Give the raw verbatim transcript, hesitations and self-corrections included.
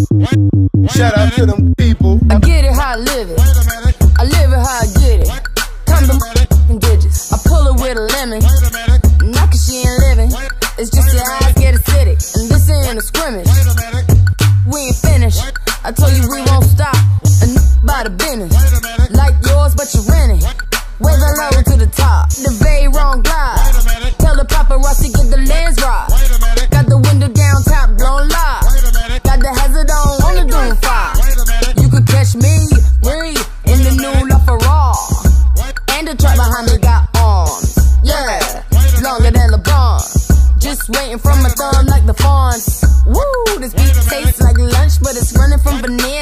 Shout out to them people. I get it how I live it. I live it how I get it. Come to and digits. I pull it with a lemon. Not cause she ain't living. It's just your eyes get acidic. And this ain't a scrimmage. We ain't finished. I told you we won't stop. And by the business. Like yours, but you rent it. Wave it low to the top. The very wrong glide. Tell the paparazzi get the lens right. Got the window down, top blown live. Got the hazard on, on the doom fire. You could catch me, breathe, in the new LaFerrari. And the truck behind me got arms. Yeah, longer than LeBron. Just waiting from my thumb like the fawns. Woo, this beat tastes like lunch, but it's running from vanilla.